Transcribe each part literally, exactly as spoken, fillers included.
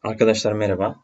Arkadaşlar merhaba.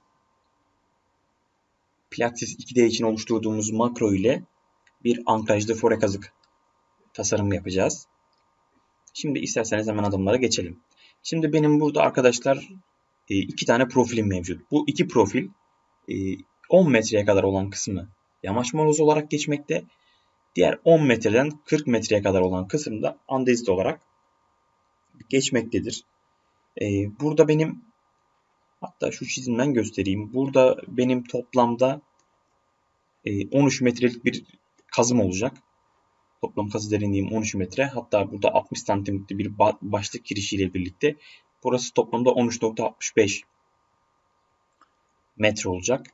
Pilates iki D için oluşturduğumuz makro ile bir ankrajlı fore kazık tasarımı yapacağız. Şimdi isterseniz hemen adımlara geçelim. Şimdi benim burada arkadaşlar e, iki tane profilim mevcut. Bu iki profil e, on metreye kadar olan kısmı yamaç molozu olarak geçmekte. Diğer on metreden kırk metreye kadar olan kısım da andezit olarak geçmektedir. E, Burada benim, hatta şu çizimden göstereyim. Burada benim toplamda on üç metrelik bir kazım olacak. Toplam kazı derinliğim on üç metre. Hatta burada altmış santimlikte bir başlık girişiyle birlikte burası toplamda on üç nokta altmış beş metre olacak.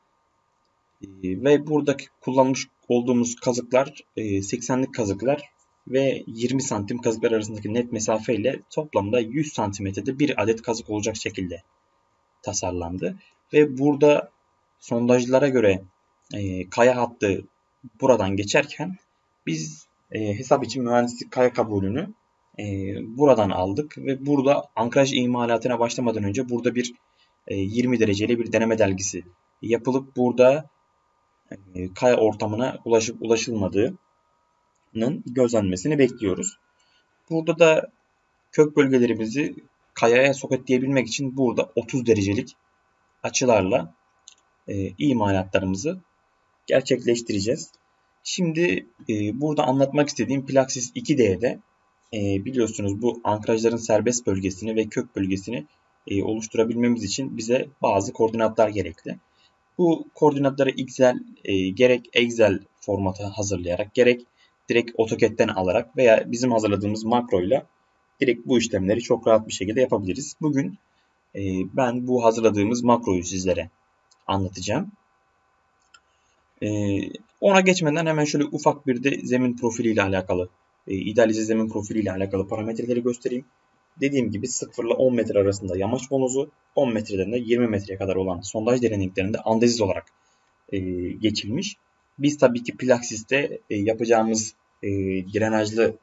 Ve buradaki kullanmış olduğumuz kazıklar seksenlik kazıklar ve yirmi santim kazıklar arasındaki net mesafe ile toplamda yüz santimetrede bir adet kazık olacak şekilde tasarlandı. Ve burada sondajlara göre kaya hattı buradan geçerken biz e, hesap için mühendislik kaya kabulünü e, buradan aldık ve burada ankraj imalatına başlamadan önce burada bir e, yirmi dereceli bir deneme delgisi yapılıp burada e, kaya ortamına ulaşıp ulaşılmadığının gözlenmesini bekliyoruz. Burada da kök bölgelerimizi kayaya soketleyebilmek için burada otuz derecelik açılarla e, imalatlarımızı gerçekleştireceğiz. Şimdi e, burada anlatmak istediğim Pilaxis iki D'de e, biliyorsunuz bu ankrajların serbest bölgesini ve kök bölgesini e, oluşturabilmemiz için bize bazı koordinatlar gerekli. Bu koordinatları Excel, e, gerek Excel formatı hazırlayarak gerek direkt AutoCAD'den alarak veya bizim hazırladığımız makroyla direkt bu işlemleri çok rahat bir şekilde yapabiliriz. Bugün e, ben bu hazırladığımız makroyu sizlere anlatacağım. Ee, ona geçmeden hemen şöyle ufak bir de zemin profili ile alakalı, e, idealize zemin profili ile alakalı parametreleri göstereyim. Dediğim gibi sıfır ile on metre arasında yamaç bonozu, on metreden de yirmi metreye kadar olan sondaj derinliklerinde andezit olarak e, geçilmiş. Biz tabii ki Pilaxis'te e, yapacağımız e, drenajlı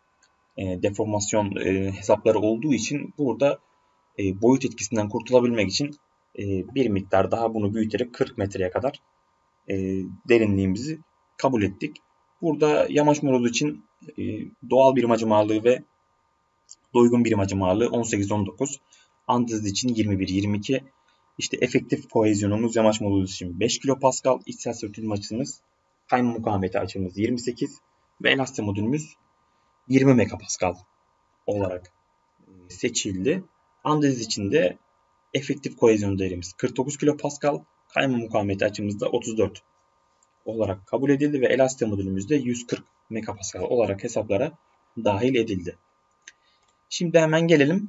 e, deformasyon e, hesapları olduğu için burada e, boyut etkisinden kurtulabilmek için e, bir miktar daha bunu büyüterek kırk metreye kadar e, derinliğimizi kabul ettik. Burada yamaç molozu için e, doğal birim hacim ağırlığı ve doygun birim hacim ağırlığı on sekiz on dokuz. Andezit için yirmi bir yirmi iki. İşte efektif kohezyonumuz yamaç molozu için beş kilopascal. İçsel sürtünme açımız, kayma mukavemeti açımız yirmi sekiz ve elastise modülümüz yirmi megapascal olarak seçildi. Andezit için de efektif kohezyon değerimiz kırk dokuz kilopascal, kayma mukavemeti açımız da otuz dört olarak kabul edildi ve elastise modülümüz de yüz kırk megapascal olarak hesaplara dahil edildi. Şimdi hemen gelelim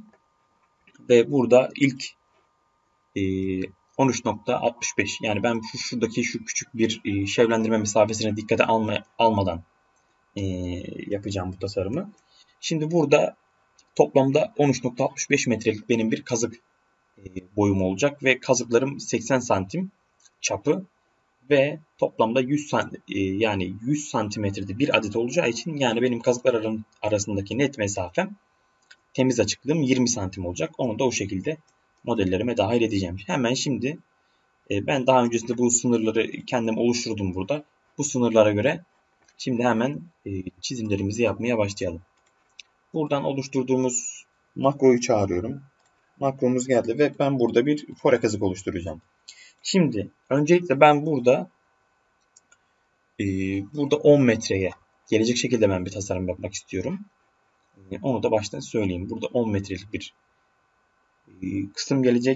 ve burada ilk e, on üç nokta altmış beş, yani ben şu şuradaki şu küçük bir e, şevlendirme mesafesine dikkate alma, almadan e, yapacağım bu tasarımı. Şimdi burada toplamda on üç nokta altmış beş metrelik benim bir kazık e, boyum olacak ve kazıklarım seksen santim çapı ve toplamda yüz santim, yani yüz santimetrede bir adet olacağı için, yani benim kazıklar arasındaki net mesafem, temiz açıklığım yirmi santim olacak. Onu da o şekilde modellerime dahil edeceğim. Hemen şimdi ben daha öncesinde bu sınırları kendim oluşturdum burada. Bu sınırlara göre şimdi hemen çizimlerimizi yapmaya başlayalım. Buradan oluşturduğumuz makroyu çağırıyorum. Makromuz geldi ve ben burada bir fore kazık oluşturacağım. Şimdi öncelikle ben burada e, burada on metreye gelecek şekilde ben bir tasarım yapmak istiyorum. E, onu da baştan söyleyeyim. Burada on metrelik bir e, kısım gelecek.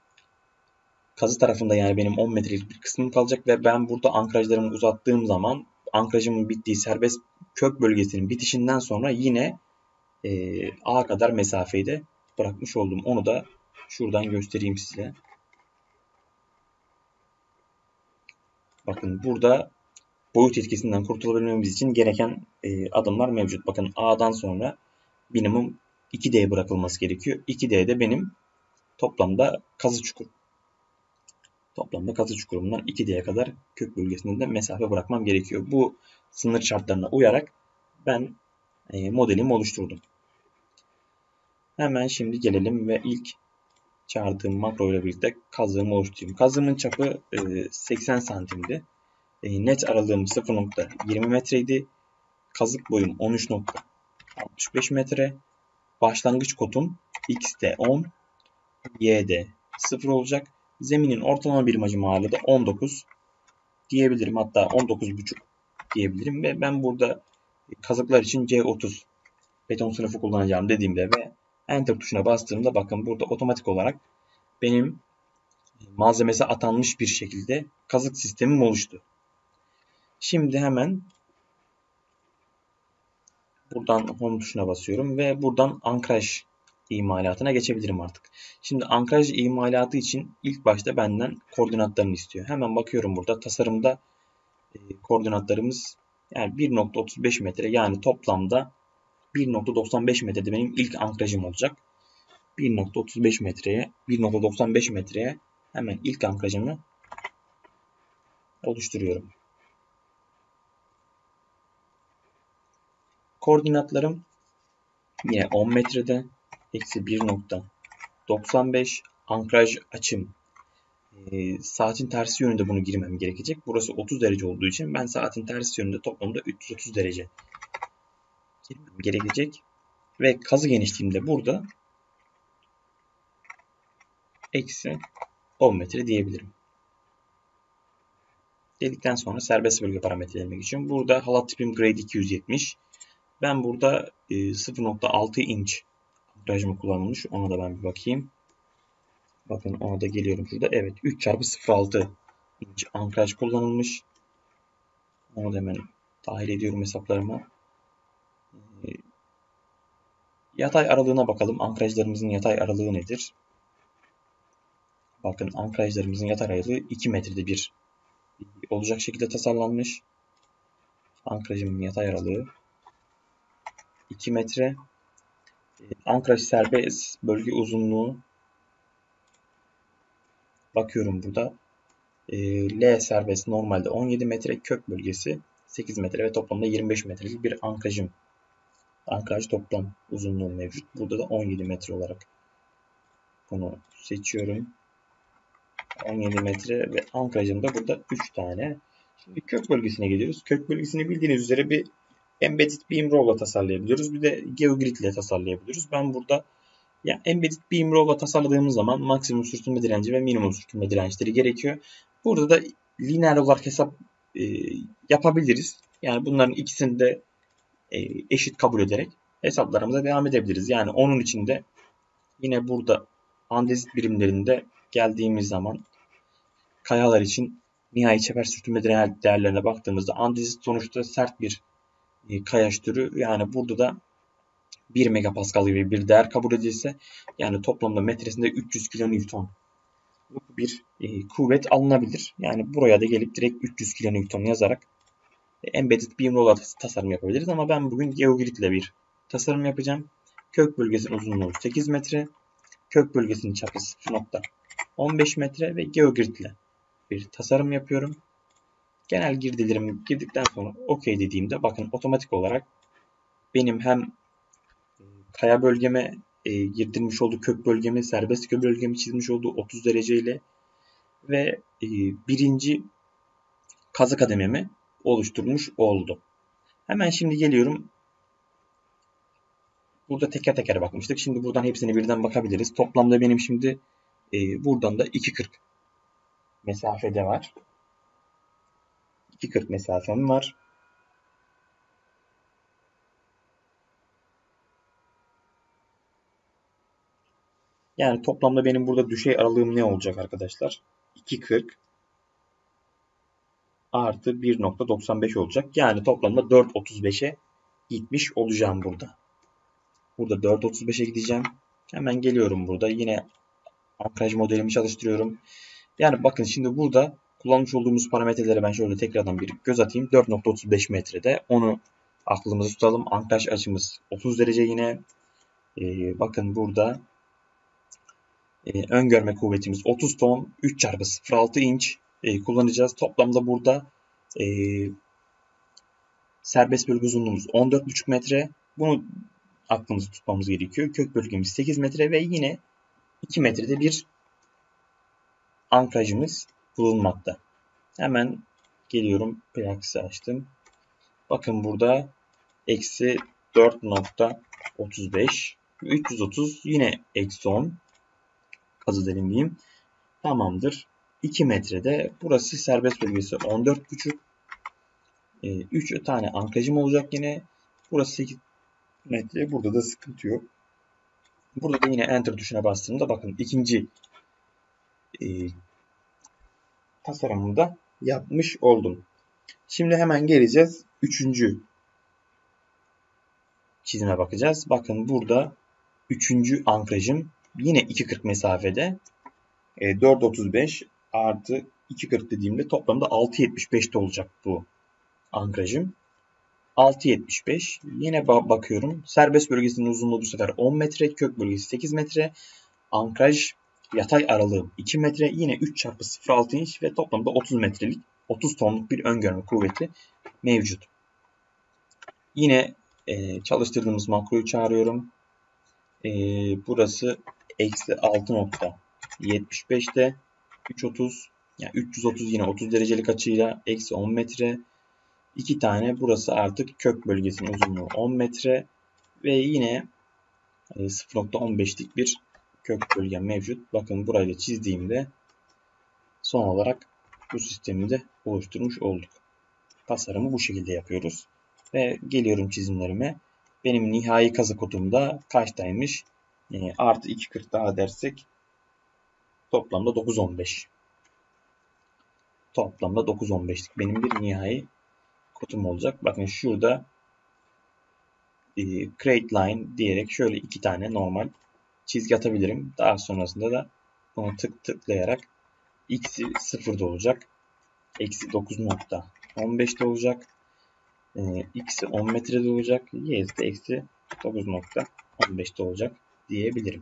Kazı tarafında yani benim on metrelik bir kısmım kalacak ve ben burada ankrajlarımı uzattığım zaman ankrajımın bittiği serbest kök bölgesinin bitişinden sonra yine e, A kadar mesafeyi de bırakmış oldum. Onu da şuradan göstereyim size. Bakın burada boyut etkisinden kurtulabilmemiz için gereken e, adımlar mevcut. Bakın A'dan sonra minimum iki D bırakılması gerekiyor. iki D'de benim toplamda kazı çukur. Toplamda kazı çukurumdan iki D'ye kadar kök bölgesinden de mesafe bırakmam gerekiyor. Bu sınır şartlarına uyarak ben e, modelimi oluşturdum. Hemen şimdi gelelim ve ilk çağırdığım makro ile birlikte kazığımı oluşturayım. Kazığımın çapı e, seksen santimdi. E, net aralığım sıfır nokta yirmi metreydi. Kazık boyum on üç nokta altmış beş metre. Başlangıç kotum X'de on, Y'de sıfır olacak. Zeminin ortalama birim hacim ağırlığı da on dokuz diyebilirim. Hatta on dokuz buçuk diyebilirim. Ve ben burada kazıklar için C otuz beton sınıfı kullanacağım dediğimde ve Enter tuşuna bastığımda bakın burada otomatik olarak benim malzemesi atanmış bir şekilde kazık sistemim oluştu. Şimdi hemen buradan Home tuşuna basıyorum ve buradan ankraj imalatına geçebilirim artık. Şimdi ankraj imalatı için ilk başta benden koordinatlarını istiyor. Hemen bakıyorum burada tasarımda e, koordinatlarımız yani bir nokta otuz beş metre, yani toplamda bir nokta doksan beş metrede benim ilk ankrajım olacak. bir nokta otuz beş metreye, bir nokta doksan beş metreye hemen ilk ankrajımı oluşturuyorum. Koordinatlarım yine on metrede, eksi bir nokta doksan beş ankraj açım. E, saatin tersi yönünde bunu girmem gerekecek. Burası otuz derece olduğu için ben saatin tersi yönünde toplamda üç yüz otuz derece girmem gerekecek. Ve kazı genişliğimde burada eksi on metre diyebilirim. Dedikten sonra serbest bölge parametrelerine geçiyorum. Burada halat tipim grade iki yüz yetmiş. Ben burada sıfır nokta altı inç ankrajımı kullanılmış. Ona da ben bir bakayım. Bakın ona da geliyorum şurada. Evet, üç çarpı sıfır nokta altı inç ankraj kullanılmış. Onu da hemen dahil ediyorum hesaplarıma. Yatay aralığına bakalım. Ankrajlarımızın yatay aralığı nedir? Bakın ankrajlarımızın yatay aralığı iki metrede bir olacak şekilde tasarlanmış. Ankrajımın yatay aralığı iki metre. Ankraj serbest bölge uzunluğu bakıyorum burada. L serbest normalde on yedi metre, kök bölgesi sekiz metre ve toplamda yirmi beş metrelik bir ankrajım. Ankraj toplam uzunluğu mevcut. Burada da on yedi metre olarak bunu seçiyorum. on yedi metre ve ankrajım da burada üç tane. Şimdi kök bölgesine geliyoruz. Kök bölgesini bildiğiniz üzere bir Embedded Beam Row ile tasarlayabiliyoruz. Bir de GeoGrid ile tasarlayabiliyoruz. Ben burada ya Embedded Beam Row ile tasarladığımız zaman maksimum sürtünme direnci ve minimum sürtünme dirençleri gerekiyor. Burada da lineer olarak hesap e, yapabiliriz. Yani bunların ikisini de e, eşit kabul ederek hesaplarımıza devam edebiliriz. Yani onun için de yine burada andezit birimlerinde geldiğimiz zaman kayalar için nihai çeper sürtünme değerlerine baktığımızda andezit sonuçta sert bir e, kayaç türü. Yani burada da bir megapascal gibi bir değer kabul edilse, yani toplamda metresinde üç yüz kilonewton bir e, kuvvet alınabilir. Yani buraya da gelip direkt üç yüz kilonewton yazarak e, Embedded Beam Roll tasarım yapabiliriz. Ama ben bugün GeoGrid ile bir tasarım yapacağım. Kök bölgesinin uzunluğu sekiz metre. Kök bölgesinin çapı sıfır nokta on beş metre ve GeoGrid ile bir tasarım yapıyorum. Genel girdilerimi girdikten sonra OK dediğimde bakın otomatik olarak benim hem kaya bölgeme e, girdirmiş olduğu kök bölgemi, serbest kök bölgemi çizmiş olduğu otuz dereceyle ve e, birinci kazı kadememi oluşturmuş oldu. Hemen şimdi geliyorum. Burada teker teker bakmıştık. Şimdi buradan hepsini birden bakabiliriz. Toplamda benim şimdi e, buradan da iki kırk mesafede var. iki kırk mesafem var. Yani toplamda benim burada düşey aralığım ne olacak arkadaşlar? iki kırk artı bir nokta doksan beş olacak. Yani toplamda dört otuz beşe gitmiş olacağım burada. Burada dört otuz beşe gideceğim. Hemen geliyorum burada. Yine ankraj modelimi çalıştırıyorum. Yani bakın şimdi burada kullanmış olduğumuz parametrelere ben şöyle tekrardan bir göz atayım. dört nokta otuz beş metrede. Onu aklımızda tutalım. Ankraj açımız otuz derece yine. Ee, bakın burada e, öngörme kuvvetimiz otuz ton. üç çarpı sıfır nokta altı inç e, kullanacağız. Toplamda burada e, serbest bölge uzunluğumuz on dört buçuk metre. Bunu aklımızda tutmamız gerekiyor. Kök bölgemiz sekiz metre ve yine iki metrede bir ankrajımız bulunmakta. Hemen geliyorum. Plax'i açtım. Bakın burada eksi dört nokta otuz beş. üç yüz otuz yine eksi on. Kazı derinliğim. Tamamdır. iki metrede. Burası serbest bölgesi on dört buçuk. üç tane ankrajım olacak yine. Burası sekiz metre. Burada da sıkıntı yok. Burada da yine enter tuşuna bastığımda bakın ikinci e, tasarımımı da yapmış oldum. Şimdi hemen geleceğiz. Üçüncü çizime bakacağız. Bakın burada üçüncü ankrajım yine iki kırk mesafede. E, dört otuz beş artı iki kırk dediğimde toplamda altı yetmiş beşte olacak bu ankrajım. altı yetmiş beş. Yine bakıyorum. Serbest bölgesinin uzunluğu bu sefer on metre. Kök bölgesi sekiz metre. Ankraj yatay aralığı iki metre. Yine üç çarpı sıfır virgül altı inç ve toplamda otuz metrelik otuz tonluk bir öngörme kuvveti mevcut. Yine e, çalıştırdığımız makroyu çağırıyorum. E, burası eksi altı nokta yetmiş beşte üç otuz yani üç yüz otuz yine otuz derecelik açıyla eksi on metre. iki tane burası artık kök bölgesinin uzunluğu on metre ve yine sıfır nokta on beşlik bir kök bölge mevcut. Bakın burayla çizdiğimde son olarak bu sistemi de oluşturmuş olduk. Tasarımı bu şekilde yapıyoruz. Ve geliyorum çizimlerime. Benim nihai kazı kodumda kaçtaymış? E, artı iki kırk daha dersek toplamda dokuz on beş. Toplamda dokuz on beşlik benim bir nihai kodum olacak. Bakın şurada e, create line diyerek şöyle iki tane normal çizgi atabilirim. Daha sonrasında da bunu tık tıklayarak x'i sıfırda olacak. Eksi dokuz nokta on beşte olacak. E, x'i on metrede olacak. Y'si de eksi dokuz nokta on beşte olacak diyebilirim.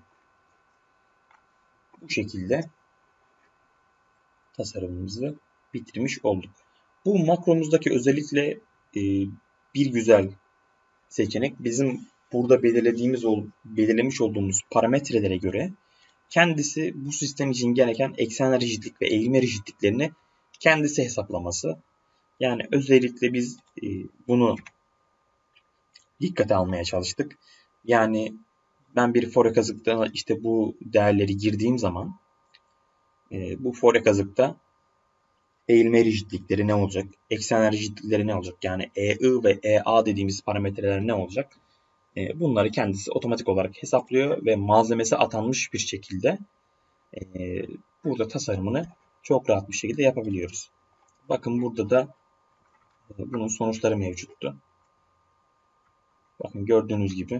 Bu şekilde tasarımımızı bitirmiş olduk. Bu makromuzdaki özellikle e, bir güzel seçenek bizim burada belirlediğimiz belirlemiş olduğumuz parametrelere göre kendisi bu sistem için gereken eksen rigidlik ve eğilme rigidliklerini kendisi hesaplaması. Yani özellikle biz e, bunu dikkate almaya çalıştık. Yani ben bir fore kazıkta işte bu değerleri girdiğim zaman e, bu fore kazıkta eğilme rigidlikleri ne olacak? Eksen rigidlikleri ne olacak? Yani E I ve E A dediğimiz parametreler ne olacak? E, bunları kendisi otomatik olarak hesaplıyor ve malzemesi atanmış bir şekilde e, burada tasarımını çok rahat bir şekilde yapabiliyoruz. Bakın burada da e, bunun sonuçları mevcuttu. Bakın gördüğünüz gibi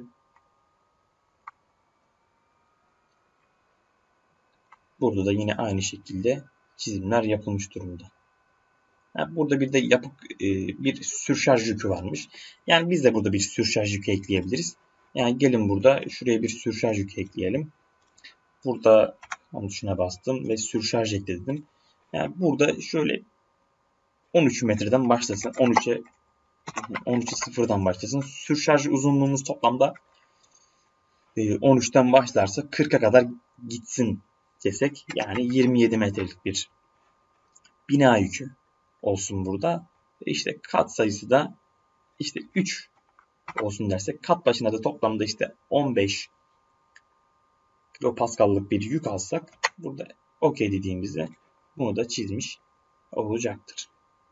burada da yine aynı şekilde çizimler yapılmış durumda. Burada bir de yapık bir sürşarj yükü varmış. Yani biz de burada bir sürşarj yükü ekleyebiliriz. Yani gelin burada şuraya bir sürşarj yükü ekleyelim. Burada onun tuşuna bastım ve sürşarj ekledim. Yani burada şöyle on üç metreden başlasın. on üçe on üçe sıfırdan başlasın. Sürşarj uzunluğumuz toplamda on üçten başlarsa kırka kadar gitsin desek. Yani yirmi yedi metrelik bir bina yükü olsun burada. İşte kat sayısı da işte üç olsun dersek kat başına da toplamda işte on beş kilopaskallık bir yük alsak burada okey dediğimizde bunu da çizmiş olacaktır.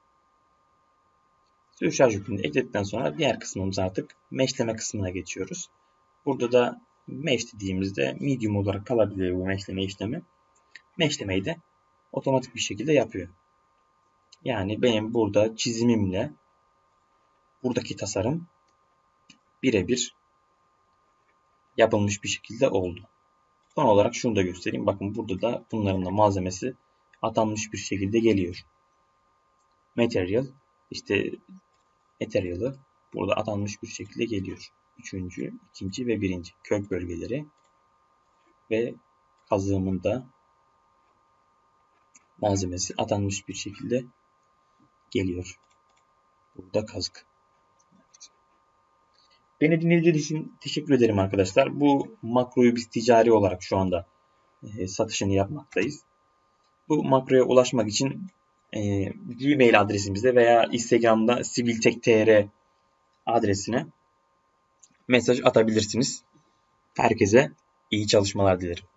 Sürşarj yükünü ekledikten sonra diğer kısmımız artık meşleme kısmına geçiyoruz. Burada da mesh dediğimizde medium olarak kalabilir bu meşleme işlemi. Meşlemeyi de otomatik bir şekilde yapıyor. Yani benim burada çizimimle buradaki tasarım birebir yapılmış bir şekilde oldu. Son olarak şunu da göstereyim. Bakın burada da bunların da malzemesi atanmış bir şekilde geliyor. Material işte material'ı burada atanmış bir şekilde geliyor. Üçüncü, ikinci ve birinci kök bölgeleri ve kazığımın da malzemesi atanmış bir şekilde geliyor. Burada kazık. Beni dinlediğiniz için teşekkür ederim arkadaşlar. Bu makroyu biz ticari olarak şu anda e, satışını yapmaktayız. Bu makroya ulaşmak için e, Gmail adresimizde veya Instagram'da siviltek.tr adresine mesaj atabilirsiniz. Herkese iyi çalışmalar dilerim.